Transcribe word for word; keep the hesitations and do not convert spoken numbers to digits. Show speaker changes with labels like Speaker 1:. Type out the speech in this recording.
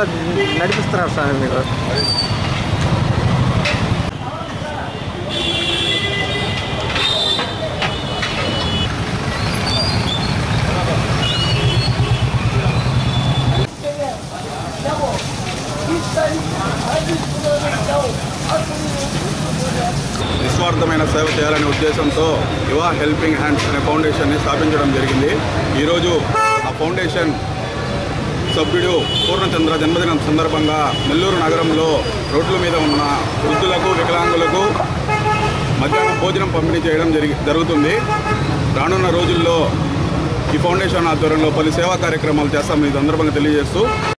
Speaker 1: ఎలా నడిపిస్తున్నారు స్వామి మీరు?
Speaker 2: నిస్వార్థమైన సేవ చేయాలనే ఉద్దేశంతో యువ హెల్పింగ్ హ్యాండ్స్ అనే ఫౌండేషన్ని స్థాపించడం జరిగింది. ఈరోజు ఆ ఫౌండేషన్ సభ్యుడు పూర్ణచంద్ర జన్మదినం సందర్భంగా నెల్లూరు నగరంలో రోడ్ల మీద ఉన్న వృద్ధులకు, వికలాంగులకు మధ్యాహ్నం భోజనం పంపిణీ చేయడం జరిగి జరుగుతుంది. రానున్న రోజుల్లో ఈ ఫౌండేషన్ ఆధ్వర్యంలో పలు సేవా కార్యక్రమాలు చేస్తామని ఈ సందర్భంగా తెలియజేస్తూ